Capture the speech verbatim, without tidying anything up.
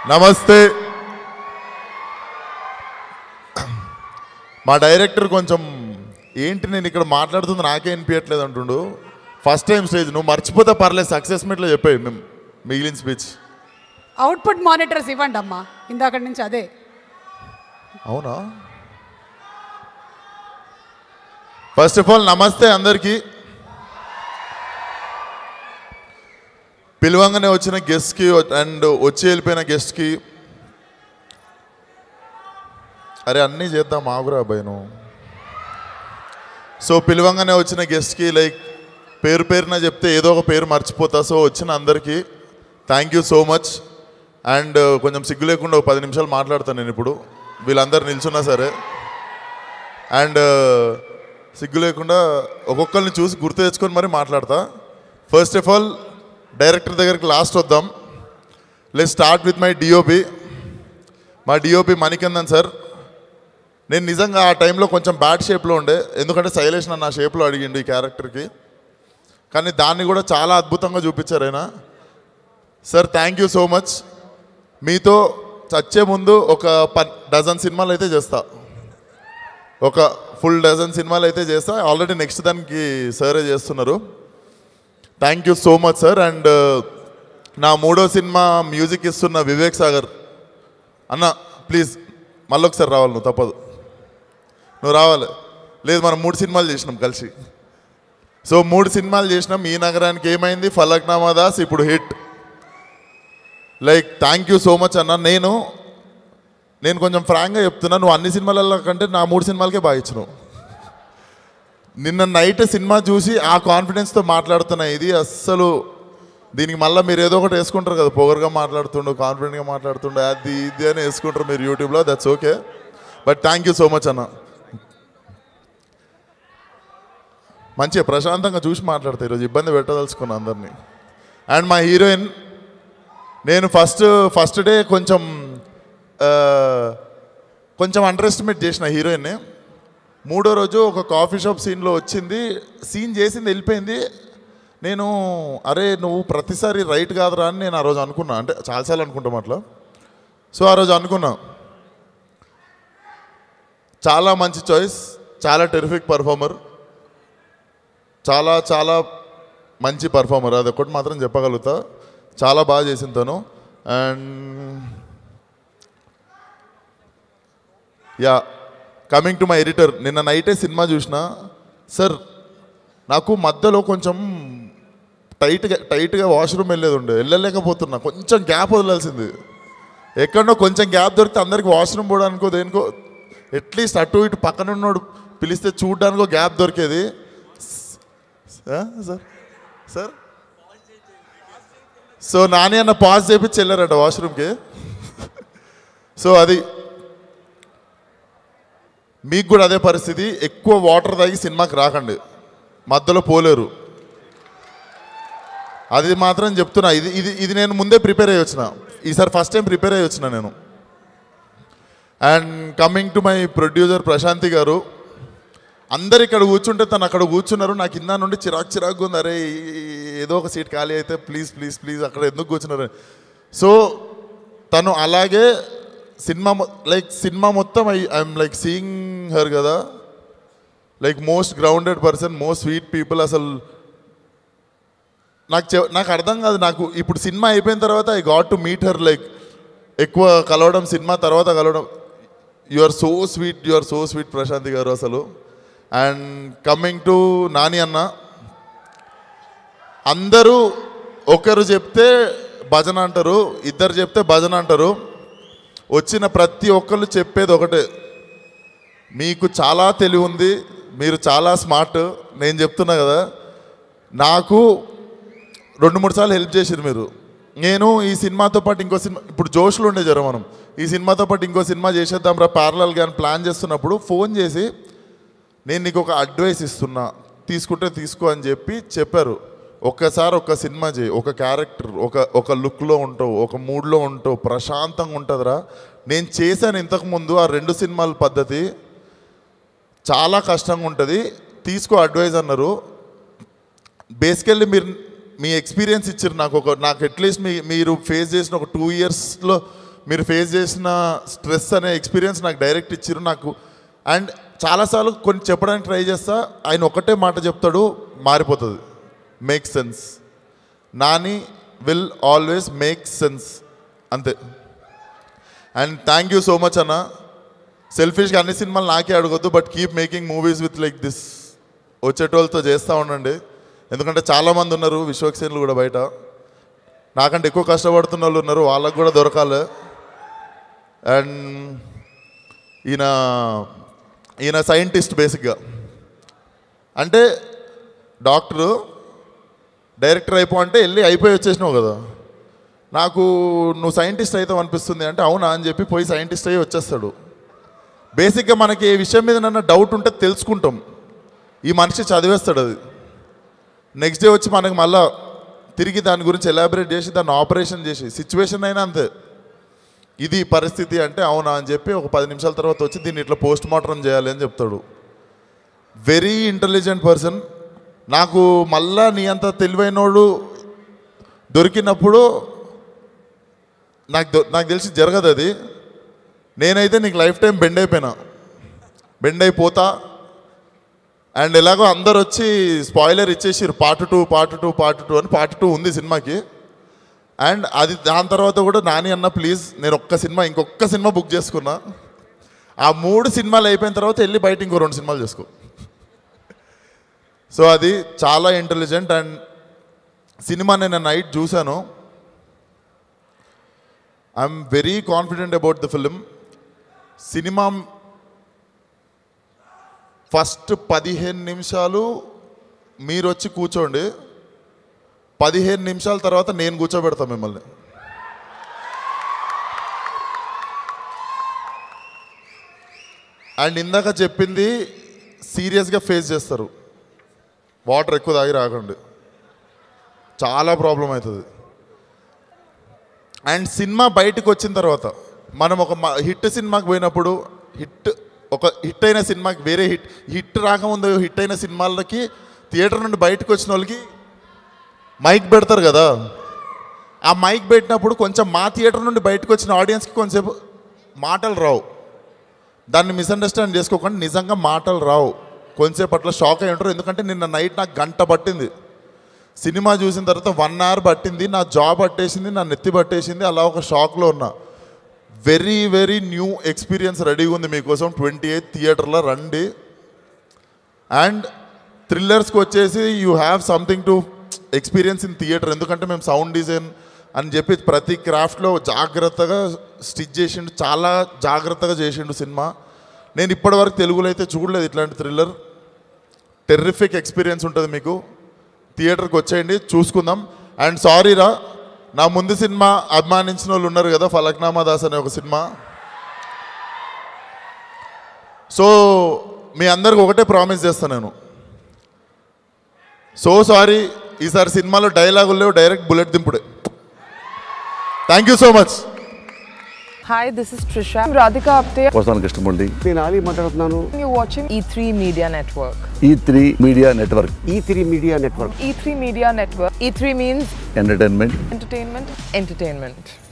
నమస్తే. మా డైరెక్టర్ కొంచెం ఏంటి నేను ఇక్కడ మాట్లాడుతుంది నాకే వినిపించట్లేదు అంటుండు. ఫస్ట్ టైం స్టేజ్, నువ్వు మర్చిపోతే పర్లేదు, సక్సెస్ మీట్లో చెప్పాయి మేము మిగిలిన స్పీచ్. అవుట్పుట్ మానిటర్స్ ఇవ్వండి అమ్మా, ఇందాక నుంచి అదే. అవునా? ఫస్ట్ ఆఫ్ ఆల్ నమస్తే అందరికీ. పిలవంగానే వచ్చిన గెస్ట్కి అండ్ వచ్చి వెళ్ళిపోయిన గెస్ట్కి, అరే అన్నీ చేద్దాం ఆగురా భయను. సో పిలవంగానే వచ్చిన గెస్ట్కి లైక్ పేరు పేరున చెప్తే ఏదో ఒక పేరు మర్చిపోతా. సో వచ్చిన అందరికీ thank you so much. And కొంచెం సిగ్గు లేకుండా ఒక పది నిమిషాలు మాట్లాడతాను నేను ఇప్పుడు, వీళ్ళందరూ నిల్చున్నా సరే. అండ్ సిగ్గు లేకుండా ఒక్కొక్కరిని చూసి గుర్తు తెచ్చుకొని మరి మాట్లాడతా. ఫస్ట్ ఆఫ్ ఆల్ డైరెక్టర్ దగ్గరికి లాస్ట్ వద్దాం. Let start with my DOP. మా డిఓపి మణికందన్ సార్. నేను నిజంగా ఆ టైంలో కొంచెం బ్యాడ్ షేప్లో ఉండే, ఎందుకంటే శైలేష్ నన్ను ఆ షేప్లో అడిగిండు ఈ క్యారెక్టర్కి, కానీ దాన్ని కూడా చాలా అద్భుతంగా చూపించారు ఆయన. Sir thank you so much. మీతో చచ్చే ముందు ఒక పన్ డజన్ సినిమాలు అయితే చేస్తా, ఒక ఫుల్ డజన్ సినిమాలు అయితే చేస్తా. ఆల్రెడీ నెక్స్ట్ దానికి సరే చేస్తున్నారు. Thank you so much sir. And నా మూడో సినిమా మ్యూజిక్ ఇస్తున్న వివేక్ సాగర్ అన్న, ప్లీజ్ మళ్ళీ ఒకసారి రావాలి, నువ్వు తప్పదు, నువ్వు రావాలి. లేదు మనం మూడు సినిమాలు చేసినాం కలిసి. సో మూడు సినిమాలు చేసినాం. ఈ నగరానికి ఏమైంది, ఫలక్నామా దాస్, ఇప్పుడు hit. Like thank you so much అన్న. నేను నేను కొంచెం ఫ్రాంక్గా చెప్తున్నా, నువ్వు అన్ని సినిమాల కంటే నా మూడు సినిమాలకే బాగా ఇచ్చినావు. నిన్న నైట్ సినిమా చూసి ఆ కాన్ఫిడెన్స్తో మాట్లాడుతున్నా. ఇది అస్సలు దీనికి మళ్ళీ మీరు ఏదో ఒకటి వేసుకుంటారు కదా, పొగరుగా మాట్లాడుతుండు, కాన్ఫిడెంట్గా మాట్లాడుతుండే, అది ఇది అని వేసుకుంటారు మీరు యూట్యూబ్లో, that's okay. But thank you so much అన్న. మంచిగా ప్రశాంతంగా చూసి మాట్లాడతాయి, ఈరోజు ఇబ్బంది పెట్టదలుచుకున్నా అందరినీ. అండ్ మా హీరోయిన్, నేను ఫస్ట్ ఫస్ట్ డే కొంచెం కొంచెం అండర్ ఎస్టిమేట్ చేసిన హీరోయిన్ని. మూడో రోజు ఒక కాఫీ షాప్ సీన్లో వచ్చింది, సీన్ చేసింది, వెళ్ళిపోయింది. నేను అరే నువ్వు ప్రతిసారి రైట్ కాదురా అని నేను ఆ రోజు అనుకున్నా, అంటే చాలాసార్లు అనుకుంటాం అట్లా. సో ఆ రోజు అనుకున్నా, చాలా మంచి చాయిస్, చాలా టెరిఫిక్ పర్ఫార్మర్, చాలా చాలా మంచి పర్ఫార్మర్, అది ఒకటి మాత్రం చెప్పగలుగుతా. చాలా బాగా చేసింది తను. And yeah coming to my editor, నిన్న నైటే సినిమా చూసిన సార్. నాకు మధ్యలో కొంచెం టైట్గా టైట్గా వాష్రూమ్ వెళ్ళేది ఉండే, వెళ్ళలేకపోతున్నా. కొంచెం గ్యాప్ వదలాల్సింది, ఎక్కడో కొంచెం గ్యాప్ దొరికితే అందరికి వాష్రూమ్ పోవడానికో దేనికో, అట్లీస్ట్ అటు ఇటు పక్కన ఉన్నోడు పిలిస్తే చూడడానికో గ్యాప్ దొరికేది. సార్ సార్ సో నాని అన్న పాజ్ చేపించి వెళ్ళారట వాష్రూమ్కి. సో అది మీకు కూడా అదే పరిస్థితి. ఎక్కువ వాటర్ తాగి సినిమాకి రాకండి, మధ్యలో పోలేరు, అది మాత్రం చెప్తున్నా. ఇది ఇది ఇది నేను ముందే ప్రిపేర్ అయ్యి వచ్చిన, ఈసారి ఫస్ట్ టైం ప్రిపేర్ అయ్యి వచ్చిన నేను. And coming to my producer Prashanti గారు. అందరు ఇక్కడ కూర్చుంటే తను అక్కడ కూర్చున్నారు. నాకు కింద నుండి చిరాకు చిరాకు ఉంది, అరే ఏదో ఒక సీట్ ఖాళీ అయితే ప్లీజ్ ప్లీజ్ ప్లీజ్ అక్కడ ఎందుకు కూర్చున్నారు. సో తను అలాగే సినిమా లైక్ సినిమా మొత్తం I I'm like seeing her కదా, like most grounded person, most sweet people. అసలు నాకు చె నాకు అర్థం కాదు, నాకు ఇప్పుడు సినిమా అయిపోయిన తర్వాత I got to meet her, like ఎక్కువ కలవడం, సినిమా తర్వాత కలవడం. You are so sweet, you are so sweet Prashanti గారు అసలు. అండ్ కమింగ్ టు నాని అన్న, అందరూ ఒకరు చెప్తే భజన అంటారు, ఇద్దరు చెప్తే భజన అంటారు. వచ్చిన ప్రతి ఒక్కళ్ళు చెప్పేది ఒకటే, మీకు చాలా తెలివి ఉంది, మీరు చాలా స్మార్ట్. నేను చెప్తున్నా కదా, నాకు రెండు మూడు సార్లు హెల్ప్ చేసారు మీరు. నేను ఈ సినిమాతో పాటు ఇంకో సినిమా, ఇప్పుడు జోష్లో ఉండే జరం మనం, ఈ సినిమాతో పాటు ఇంకో సినిమా చేసేద్దాం రా ప్యారలల్గా అని ప్లాన్ చేస్తున్నప్పుడు ఫోన్ చేసి నేను నీకు ఒక అడ్వైస్ ఇస్తున్నా, తీసుకుంటే తీసుకో అని చెప్పి చెప్పారు. ఒక్కసారి ఒక సినిమా చేయి, ఒక క్యారెక్టర్, ఒక ఒక లుక్లో ఉంటావు, ఒక మూడ్లో ఉంటావు, ప్రశాంతంగా ఉంటుందిరా. నేను చేశాను ఇంతకుముందు ఆ రెండు సినిమాల పద్ధతి, చాలా కష్టంగా ఉంటుంది, తీసుకో అడ్వైజ్ అన్నారు. బేసికల్లీ మీరు మీ ఎక్స్పీరియన్స్ ఇచ్చారు నాకు, ఒక నాకు అట్లీస్ట్ మీ మీరు ఫేస్ చేసిన ఒక టూ ఇయర్స్లో మీరు ఫేస్ చేసిన స్ట్రెస్ అనే ఎక్స్పీరియన్స్ నాకు డైరెక్ట్ ఇచ్చారు నాకు. అండ్ చాలాసార్లు కొన్ని చెప్పడానికి ట్రై చేస్తా, ఆయన ఒకటే మాట చెప్తాడు, మారిపోతుంది. Make sense. Nani will always make sense, అంతే. And thank you so much అన్న. సెల్ఫిష్గా అన్ని సినిమాలు నాకే అడగొద్దు, but keep making movies with like this. వచ్చేటోళ్ళతో చేస్తూ ఉండండి, ఎందుకంటే చాలామంది ఉన్నారు విశ్వక్సేన్లు కూడా బయట, నాకంటే ఎక్కువ కష్టపడుతున్న వాళ్ళు ఉన్నారు, వాళ్ళకు కూడా దొరకాలి. అండ్ ఈయన ఈయన సైంటిస్ట్ బేసిక్గా. అంటే డాక్టరు డైరెక్టర్ అయిపో అంటే వెళ్ళి అయిపోయి వచ్చేసినావు కదా, నాకు నువ్వు సైంటిస్ట్ అవుతావు అనిపిస్తుంది అంటే అవునా అని చెప్పి పోయి సైంటిస్ట్ అయ్యి వచ్చేస్తాడు. బేసిక్గా మనకి ఏ విషయం మీద నన్న డౌట్ ఉంటే తెలుసుకుంటాం, ఈ మనిషి చదివేస్తాడు అది. నెక్స్ట్ డే వచ్చి మనకి మళ్ళా తిరిగి దాని గురించి ఎలాబరేట్ చేసి దాన్ని ఆపరేషన్ చేసి సిచ్యువేషన్ అయినా అంతే, ఇది పరిస్థితి అంటే అవునా అని చెప్పి ఒక పది నిమిషాల తర్వాత వచ్చి దీన్ని ఇట్లా పోస్ట్ మార్టం చేయాలి అని చెప్తాడు. Very intelligent person. నాకు మళ్ళా నీ అంత తెలివైనోడు దొరికినప్పుడు నాకు నాకు తెలిసి జరగదు అది. నేనైతే నీకు లైఫ్ టైం బెండ్ అయిపోయినా, బెండ్ అయిపోతా. అండ్ ఎలాగో అందరు వచ్చి స్పాయిలర్ ఇచ్చేసారు, part two part two part two అని. పార్ట్ టూ ఉంది సినిమాకి. అండ్ అది దాని తర్వాత కూడా నాని అన్న ప్లీజ్ నేను ఒక్క సినిమా ఇంకొక సినిమా బుక్ చేసుకున్నా, ఆ మూడు సినిమాలు అయిపోయిన తర్వాత వెళ్ళి బయట ఇంకో రెండు సినిమాలు చేసుకో. సో అది చాలా ఇంటెలిజెంట్. అండ్ సినిమా నేను నైట్ చూశాను, I'm very confident about the film. Cinema first పదిహేను నిమిషాలు మీరు వచ్చి కూర్చోండి, పదిహేను నిమిషాల తర్వాత నేను కూర్చోబెడతాను మిమ్మల్ని. అండ్ ఇందాక చెప్పింది సీరియస్గా ఫేస్ చేస్తారు, వాటర్ ఎక్కువ తాగి రాకండి, చాలా ప్రాబ్లం అవుతుంది. అండ్ సినిమా బయటకు వచ్చిన తర్వాత మనం ఒక హిట్ సినిమాకి పోయినప్పుడు, హిట్ ఒక హిట్ అయిన సినిమాకి వేరే హిట్ హిట్ రాకముందు హిట్ అయిన సినిమాలకి థియేటర్ నుండి బయటకు వచ్చిన వాళ్ళకి మైక్ పెడతారు కదా, ఆ మైక్ పెట్టినప్పుడు కొంచెం మా థియేటర్ నుండి బయటకు వచ్చిన ఆడియన్స్కి కొంచెంసేపు మాటలు రావు. దాన్ని మిస్అండర్స్టాండ్ చేసుకోకుండా నిజంగా మాటలు రావు, కొంచెంసేపు అట్లా షాక్ అయి ఉంటారు. ఎందుకంటే నిన్న నైట్ నాకు గంట పట్టింది, సినిమా చూసిన తర్వాత వన్ అవర్ పట్టింది, నా జాబ్ పట్టేసింది, నా నెత్తి పట్టేసింది, అలా ఒక షాక్లో ఉన్నా. వెరీ వెరీ న్యూ ఎక్స్పీరియన్స్ రెడీగా ఉంది మీకోసం. ట్వంటీ ఎయిత్ థియేటర్లో రండి. అండ్ థ్రిల్లర్స్కి వచ్చేసి you have something to experience in theatre, ఎందుకంటే మేము సౌండ్ డిజైన్ అని చెప్పి ప్రతి క్రాఫ్ట్లో జాగ్రత్తగా స్టిచ్ చేసిండు, చాలా జాగ్రత్తగా చేసిండు సినిమా. నేను ఇప్పటివరకు తెలుగులో అయితే చూడలేదు ఇట్లాంటి థ్రిల్లర్. టెర్రిఫిక్ ఎక్స్పీరియన్స్ ఉంటుంది మీకు. థియేటర్కి వచ్చేయండి, చూసుకుందాం. అండ్ సారీ రా, నా ముందు సినిమా అభిమానించిన వాళ్ళు ఉన్నారు కదా, ఫలక్నామా దాస్ అనే ఒక సినిమా. సో మీ అందరికి ఒకటే ప్రామిస్ చేస్తాను నేను, సో సారీ, ఈసారి సినిమాలో డైలాగులు లేవు, డైరెక్ట్ బుల్లెట్ దింపుడే. Thank you so much. Hi, this is Trisha. I'm Radhika Apte. వస్తాను కృష్ణమూర్తి. నేను ఆలీ మాట్లాడుతున్నాను. You're watching E three Media Network. E three Media Network. E three Media Network. E three Media Network. E three means entertainment. entertainment, entertainment.